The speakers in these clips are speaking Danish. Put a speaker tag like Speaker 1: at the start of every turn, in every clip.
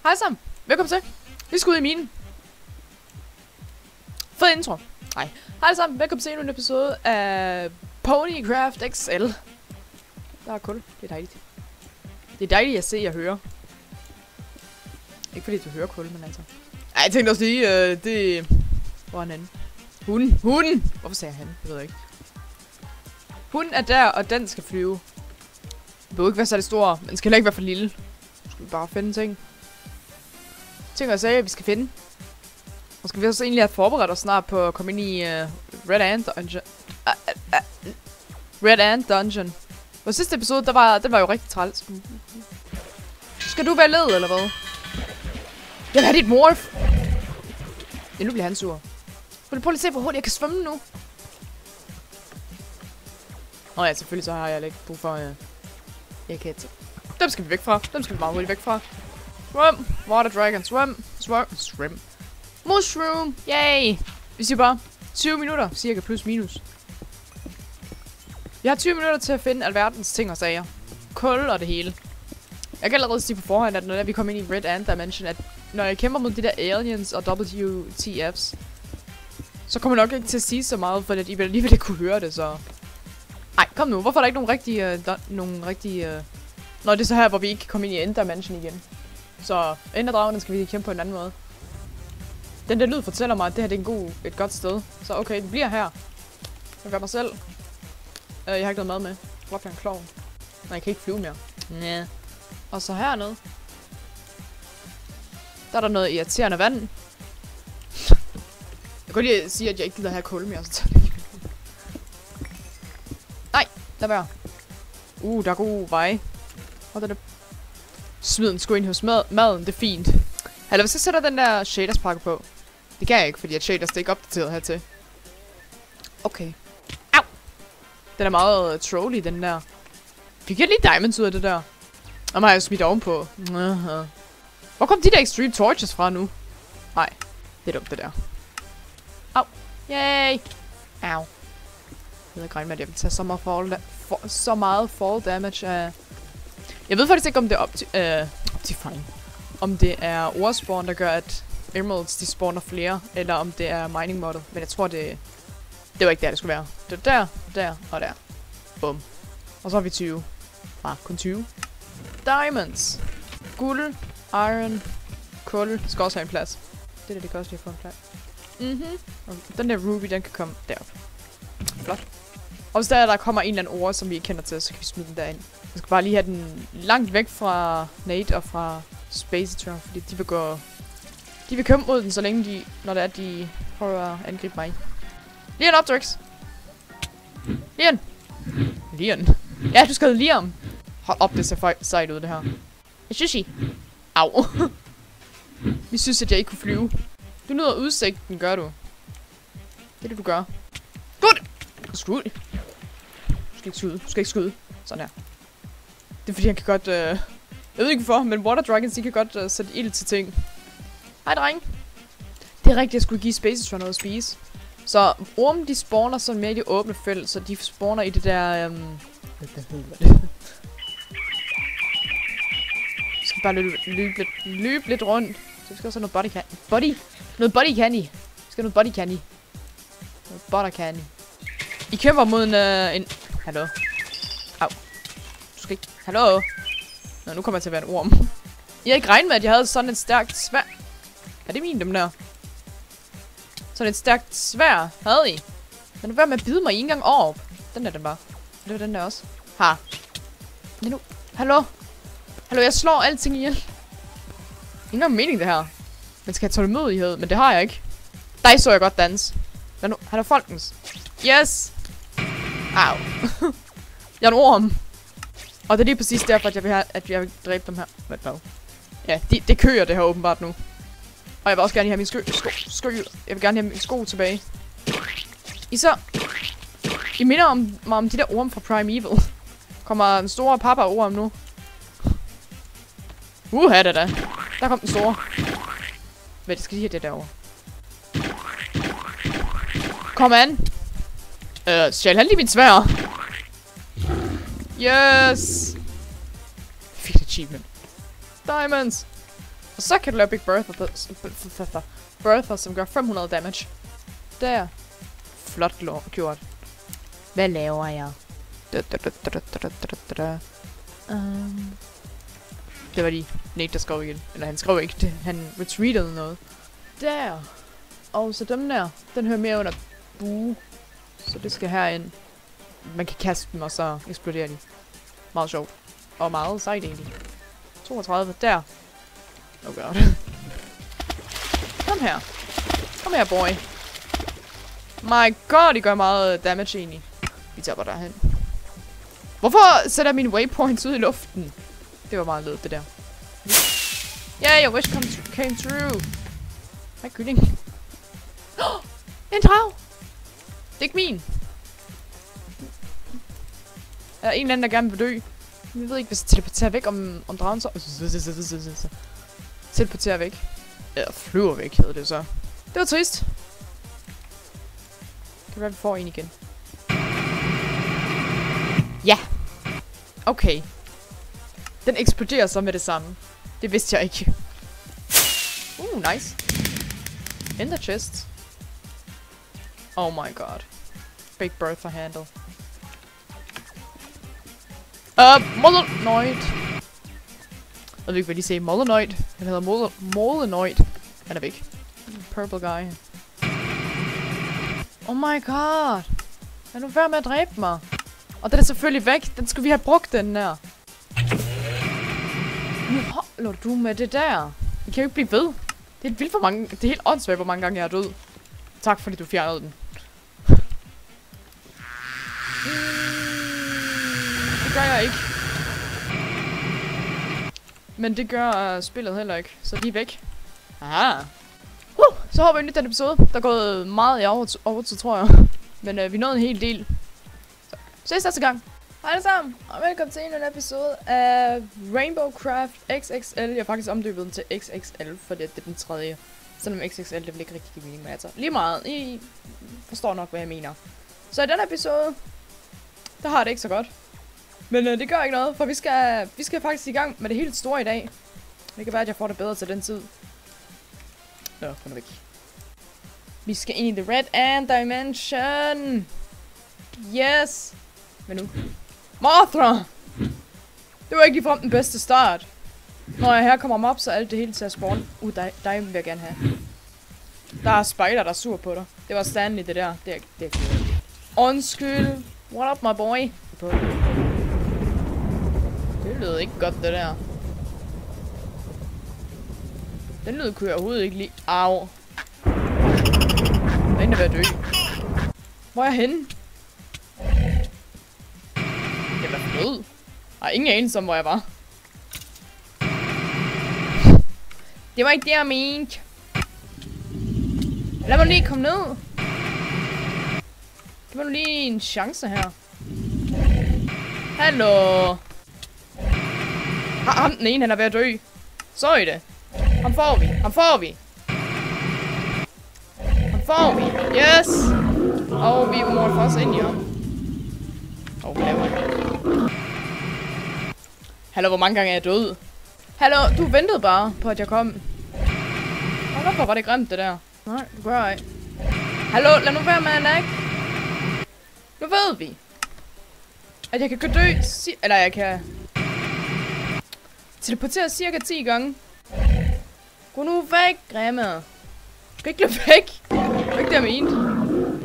Speaker 1: Hej sammen. Velkommen til. Vi skal ud i minen. Fed intro. Nej. Hej sammen. Velkommen til endnu en episode af Ponycraft XL. Der er kul. Det er dejligt. Det er dejligt at se og høre. Ikke fordi du hører kul, men altså. Ej, jeg tænkte også lige, det... Hvor er han henne? Hunden! Hvorfor sagde jeg han? Jeg ved ikke. Hunden er der, og den skal flyve. Den behøver ikke være så stor, men den skal heller ikke være for lille. Nu skal vi bare finde ting. Ting og sager, vi skal finde. Og skal vi også egentlig have forberedt os snart på at komme ind i Red Ant Dungeon. Red Ant Dungeon. På sidste episode, den var jo rigtig træls. Skal du være led, eller hvad? Jeg vil have dit morph! Ja, nu bliver han sur. Prøv lige at se, hvor hurtigt jeg kan svømme nu. Ja, selvfølgelig så har jeg ikke brug for... Jeg kan ikke. Dem skal vi væk fra. Dem skal vi meget hurtigt væk fra. Swim! Water dragon, swim! Mushroom! Yay! Vi siger bare 20 minutter, cirka plus minus. Vi har 20 minutter til at finde alverdens ting og sager. Kul og det hele. Jeg kan allerede sige på forhånd, at når vi kommer ind i Red Ant Dimension, at når jeg kæmper mod de der aliens og WTFs, så kommer jeg nok ikke til at sige så meget, for at I vil alligevel ikke kunne høre det, så... Ej, kom nu. Hvorfor er der ikke nogen rigtige... Nå, det er så her, hvor vi ikke kan komme ind i End Dimension igen. Så Enderdragen skal vi kæmpe på en anden måde. Den der lyd fortæller mig, at det her det er et godt sted. Så okay, det bliver her. Jeg gør mig selv. Jeg har ikke noget mad med. Hvor er en klovn? Nej, jeg kan ikke flyve mere. Næh. Og så hernede. Der er der noget irriterende vand. Jeg kan godt lige sige, at jeg ikke gider have kul mere. Så nej, lad være. Der er god vej. Og der er smid den sgu ind hos maden, det er fint. Eller hvis jeg sætter den der shaders pakke på. Det kan jeg ikke, fordi at shaders det er ikke opdateret hertil. Okay. Au! Den er meget trolly, den der. Fik jeg lige diamonds ud af det der? Og har jeg smidt ovenpå. Hvor kom de der extreme torches fra nu? Nej, det er dumt det der. Au! Yay! Au! Jeg ved ikke regne med, at jeg vil tage så meget fall damage af... Jeg ved faktisk ikke, om det er om det er ordspawn, der gør, at emeralds de spawner flere, eller om det er mining model. Men jeg tror, det var ikke der, det skulle være. Det er der og der. Bum. Og så har vi 20. Kun 20. Diamonds. Guld, iron, kul. Skal også have en plads. Det kan også lige få en plads. Den der ruby, den kan komme derop. Flot. Og hvis der kommer en eller anden ord, som vi ikke kender til, så kan vi smide den derind. Jeg skal bare lige have den langt væk fra Nate og fra Spacetron, fordi de vil kæmpe mod den, så længe når de prøver at angribe mig. Leon Optrix! Leon! Ja, du skal hedde Liam! Hold op, det ser sejt ud, det her. Sushi! Au! Vi synes, at jeg ikke kunne flyve. Du nyder udsigten, gør du. Det er det, du gør. Skud! Du skal ikke skyde. Sådan her. Det er fordi, han kan godt... Jeg ved ikke hvorfor, men Water Dragons, de kan godt sætte ild til ting. Hej, dreng. Det er rigtigt, jeg skulle give Spacetron noget at spise. Så ormen, de spawner sådan mere i det åbne felt, så de spawner i det der... Hvad hedder det? Jeg skal bare løbe lidt rundt. Så vi skal også have noget body candy. Vi skal have noget body candy. Noget butter candy. I kæmper mod en... Hallo? Au. Du skal ikke... Hallo? Nå, nu kommer jeg til at være en orm. Jeg har ikke regnet med, at jeg havde sådan et stærkt svær... Er det min, dem der? Sådan et stærkt svær havde I. Men nu vær med at bide mig en gang op. Den er den bare. Det var den der også. Ha. Men nu... Hallo? Hallo, jeg slår alting ihjel. Ingen har mening, det her. Man skal have tålmodighed, men det har jeg ikke. Dig så jeg godt danse. Lad nu... Han er folkens. Yes! Au. Jeg er en orm. Og det er lige præcis derfor, at jeg vil dræbe dem her. Hvad? Ja, det kører det her åbenbart nu. Og jeg vil også gerne have min sko. Jeg vil gerne have min sko tilbage. I minder mig om de der orm fra Primeval. Kommer en store papa-orm nu. Det da. Der kom den store. Hvad, det skal lige have det derovre. Kom an. Stjæl han lige min svær. Yes. Fik et achievement. Diamonds. Og så kan du lave Big Bertha, som gør 500 damage. Der. Flot gjort. Hvad laver jeg? Det var de Nate, der skrev igen. Eller han skrev ikke det. Han retweetede noget. Der. Og så dem der. Den hører mere under bue. Så det skal herind. Man kan kaste dem, og så eksploderer de. Meget sjovt. Og meget sejt egentlig. 32. Der. Oh god. Kom her. Kom her, boy. My god, de gør meget damage egentlig. Vi tager bare derhen. Hvorfor sætter jeg mine waypoints ud i luften? Det var meget ledt, det der. Yeah, your wish came true. Hej, kylling. En drag! Det er ikke min. Der er en eller anden, der gerne vil dø. Jeg ved ikke, hvis jeg teleporterer væk, om dragen så... Teleporterer væk. Eller flyver væk, hedder det så. Det var trist. Kan være, vi får en igen. Ja. Okay. Den eksploderer så med det samme. Det vidste jeg ikke. Nice. In the chest. Oh my god. Big Bertha handle. Molenoid. Jeg ved ikke, hvad de siger. Molenoid. Han hedder Molenoid. Han er væk. Purple guy. Oh my god. Lad nu være med at dræbe mig. Og den er selvfølgelig væk. Den skulle vi have brugt, den der. Nu holder du med det der. Vi kan jo ikke blive ved. Det er vildt for mange. Det er helt åndssvagt, hvor mange gange jeg er død. Tak fordi du fjernede den. Det gør jeg ikke. Men det gør spillet heller ikke. Så de er væk. Aha. Så håber vi nyt den episode. Der er gået meget i overtid, tror jeg. Men vi nåede en hel del. Så ses næste gang. Hej alle sammen, og velkommen til en episode af Rainbow Craft XXL. Jeg har faktisk omdøbet den til XXL, fordi det er den tredje. Selvom XXL, det vil ikke rigtig give mening, men altså lige meget. I forstår nok, hvad jeg mener. Så i denne episode, der har det ikke så godt. Men det gør ikke noget, for vi skal faktisk i gang med det helt store i dag. Det kan være, at jeg får det bedre til den tid. Nå, kun er væk. Vi skal ind i The Red Ant Dimension. Yes. Men nu. Mothra! Det var ikke ligefrem den bedste start. Når jeg her kommer op, så er alt det hele til at spawn. Dig vil jeg gerne have. Der er spider, der er sur på dig. Det var Stanley, det der. Det er undskyld. What up, my boy? Det lød ikke godt, det der. Den lyd kunne jeg overhovedet ikke lide. Au. Jeg er ved at dø. Hvor er jeg henne? Jeg var død. Jeg har ingen anelse om, hvor jeg var. Det var ikke det, jeg mente. Lad mig lige komme ned. Giv mig lige en chance her. Hallo. Ham den ene, han er ved at dø. Så I det. Ham får vi. Ham får vi. Ham får vi. Yes. Og vi må også ind i ham. Hvad laver jeg? Hallo, hvor mange gange er jeg død? Hallo, du ventede bare på, at jeg kom. Hold op, hvor var det grimt, det der. Nej, du gør ej. Hallo, lad nu være med at lag. Nu ved vi, at jeg kan dø, eller jeg kan teleportere cirka 10 gange. Gå nu væk, grimme. Du kan ikke løbe væk. Det er ikke det, jeg mente.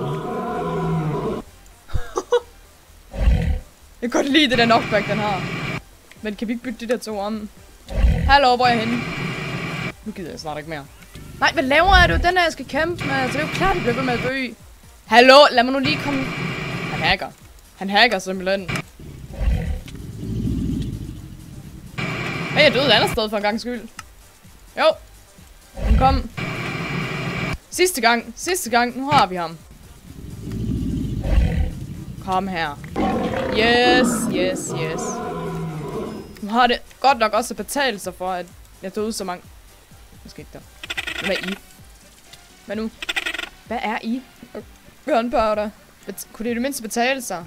Speaker 1: Jeg kan godt lide det der knockback, den har. Men kan vi ikke bytte de der to om? Hallo, hvor er jeg henne? Nu gider jeg snart ikke mere. Nej, hvad laver jeg? Det er jo den der, jeg skal kæmpe med. Så det er jo klart, at jeg bliver ved med at dø. Hallo, lad mig nu lige komme. Han hacker. Han hacker simpelthen. Hey, jeg døde et andet sted for en gang skyld. Jo. Han kom. Sidste gang. Nu har vi ham. Kom her. Yes. Nu har det godt nok også betalt sig for, at jeg døde så mange. Måske ikke der. Hvad er I? Hvad nu? Hvad er I? Gunpowder. Kunne det i det mindste betale sig?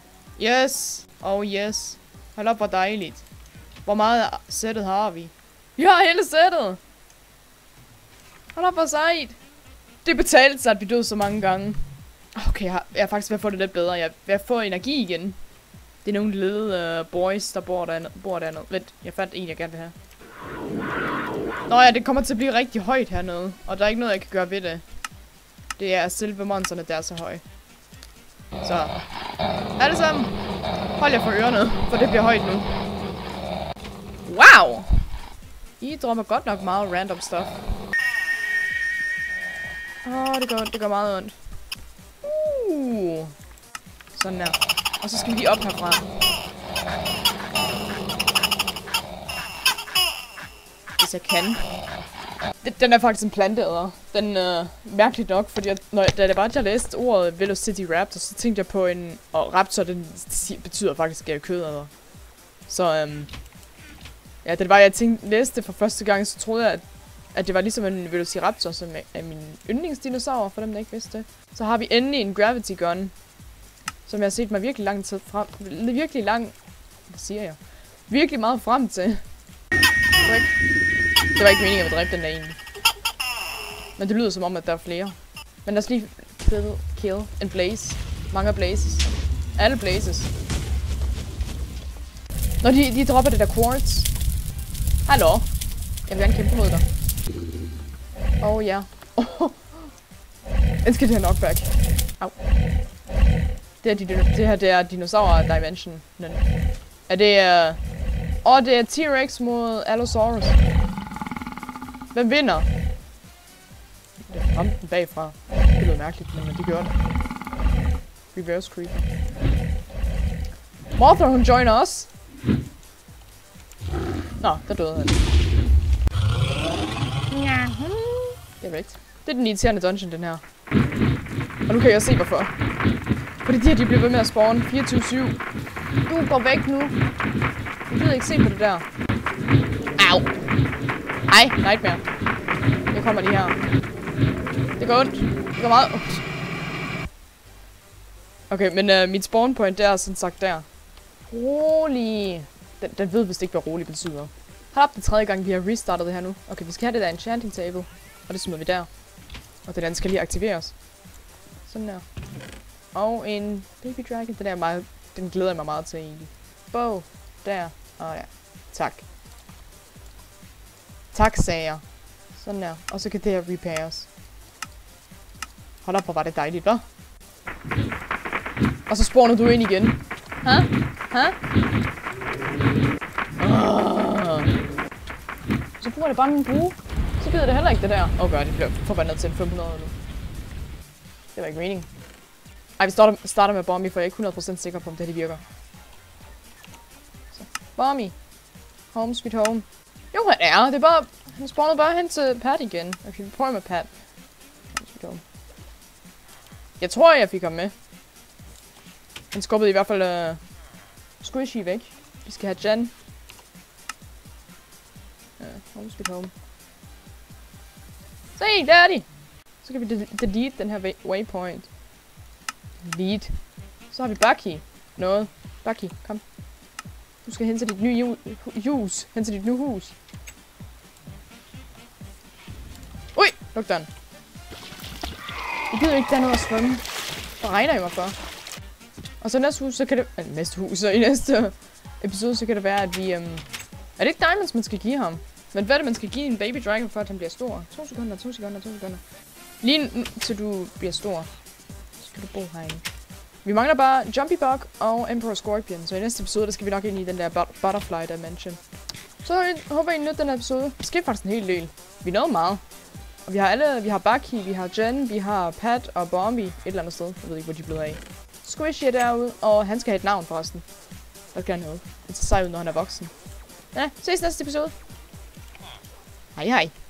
Speaker 1: Yes. Oh yes. Hold op, hvor dejligt. Hvor meget sættet har vi? Jeg har hele sættet. Hold op, hvor sejt. Det betalte sig, at vi døde så mange gange. Okay, jeg er faktisk ved at få det lidt bedre. Jeg er ved at få energi igen. Det er nogle lille boys, der bor dernede. Vent, jeg fandt en, jeg gerne vil have. Nå ja, det kommer til at blive rigtig højt hernede. Og der er ikke noget, jeg kan gøre ved det. Det er selve monsterne, der er så høje. Så. Alle sammen. Hold jer for ørerne, for det bliver højt nu. Wow! I dropper godt nok meget random stuff. Det gør meget ondt. Sådan der. Og så skal vi lige op herfra. Hvis jeg kan. Den er faktisk en planteæder. Den mærkeligt nok, fordi da det var, at jeg læste ordet Velocity Raptor, så tænkte jeg på en... Og raptor, den betyder faktisk kødæder. Så ja, det var, jeg læste det for første gang, så troede jeg, at det var ligesom en Velociraptor, som er min yndlingsdinosaur, for dem, der ikke vidste det. Så har vi endelig en Gravity Gun, som jeg har set mig virkelig lang tid frem... Hvad siger jeg? Virkelig meget frem til. Det var ikke meningen, at vi dræbte den der egentlig. Men det lyder som om, at der er flere. Men lad os lige kill en blaze. Mange blazes. Alle blazes. Når de dropper det der quartz. Hallo? Jeg vil gerne kæmpe mod dig. Ja. Den skal det her knockback. Au. Det her, det er dinosaur dimension. Er det... det er T-Rex mod Allosaurus. Hvem vinder? Det ramte den bagfra. Det lød mærkeligt, men det gjorde det. Reverse creeper. Mothra, hun joiner os. Nå, der døde han. Det er rigtigt. Det er den irriterende dungeon, den her. Og nu kan jeg se hvorfor. Fordi de bliver ved med at spawn 24/7. Du går væk nu. Jeg gider ikke se på det der. Au. Ej, nightmare. Nu kommer de her. Det går ondt. Det går meget ondt. Okay, men mit spawn point der er sådan sagt der. Rolig. Den ved vist ikke, hvad rolig betyder. Hold op, det tredje gang, vi har restartet det her nu. Okay, vi skal have det der enchanting table. Og det smider vi der. Og den anden skal lige aktiveres. Sådan der. Og en baby dragon. Den glæder jeg mig meget til egentlig. Bow. Der. Ja. Tak. Tak, sagde jeg. Sådan der. Og så kan det her repairs. Hold op, hvor var det dejligt, hva'? Og så spawner du ind igen. Så bruger det bare min bue. Så gider det heller ikke det der. God, det bliver forbandet til 500 nu. Det var ikke meningen. Ej, vi starter med Bombi, for jeg er ikke 100% sikker på, om det her virker. Så. Bombi. Home sweet home. Jo, han er. Det er bare... Han spawnede bare hen til Pat igen. Okay, vi prøver med Pat. Home sweet home. Jeg tror, jeg fik ham med. Han skubbede i hvert fald Squishy væk. Vi skal have Jen. Home sweet home. Se, der er de! Så kan vi delete den her waypoint. Delete. Så har vi Bucky. Noget. Bucky, kom. Du skal hen til dit nye hus. Hen til dit nye hus. Ui! Luk den. Jeg gider ikke, der er noget at svømme. Der regner jo mig for. Og så næste hus, så kan det... så i næste episode, så kan det være, at vi... Er det ikke diamonds, man skal give ham? Men hvad er det, man skal give en baby dragon, for at han bliver stor? 2 sekunder, 2 sekunder, 2 sekunder. Lige til du bliver stor. Så skal du bo herinde. Vi mangler bare Jumpy Bug og Emperor Scorpion. Så i næste episode, der skal vi nok ind i den der Butterfly Dimension. Så jeg håber, I nødte den her episode. Det sker faktisk en hel del. Vi nåede meget. Og vi har Bucky, vi har Jen, vi har Pat og Bombi et eller andet sted. Jeg ved ikke, hvor de er blevet af. Squishy er derude, og han skal have et navn forresten. Hvad skal han hedde? Det ser sej ud, når han er voksen. Ja, ses næste episode. Hej hej.